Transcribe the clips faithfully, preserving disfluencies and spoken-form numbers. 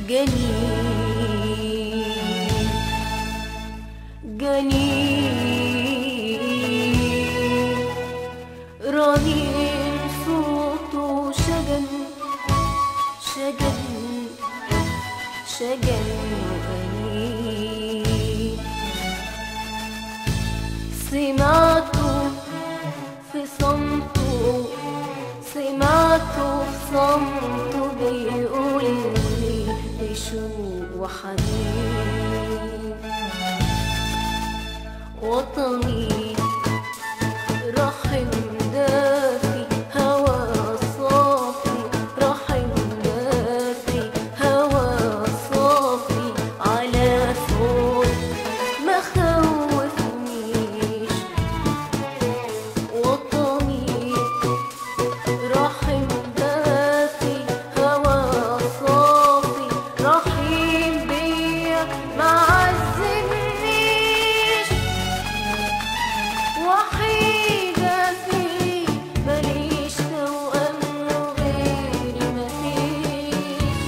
جنين جنين رنين صوته شجن شجن شجن وأنين سمعته في صمته سمعته في صمته بيقول لي بشوق وحنين وطني رحم دافي هوى صافي رحم دافي هوى صافي على صوت ما خوفنيش وطني رحم دافي هوى صافي رحيم بيا ما عذبنيش وحيدة فيه ماليش توأم وغيري مفيش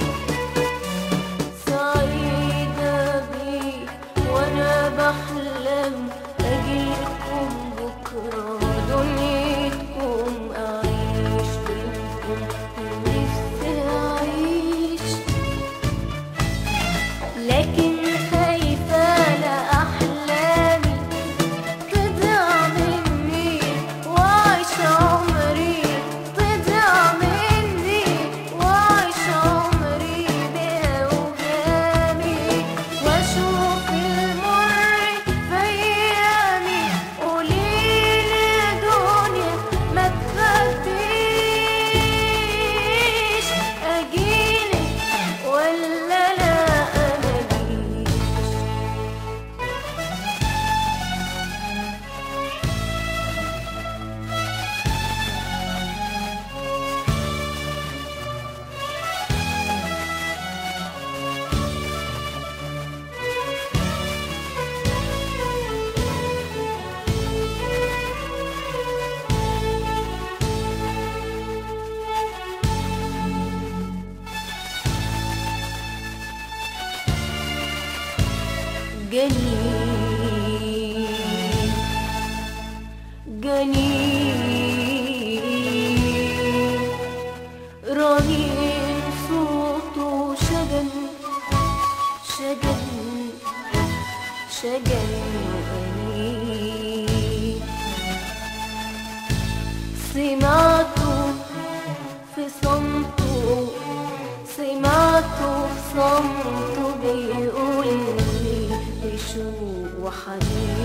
سعيدة بيه وأنا بحلم أجيلكم بكرة دنيتكم أعيش بينكم ونفسي أعيش لكن خايفة لأحلامي تضيع مني وأعيش عمري تضيع مني وأعيش عمري بأوهامي وأشوف المر في أيامي قوليلي يا دنيا ما تخافيش أجيلك ولا لا مجيش جنين جنين رنين صوته شجن شجن شجن وأنين سمعته في صمته سمعته في صمته بيقول لي بشوق وحنين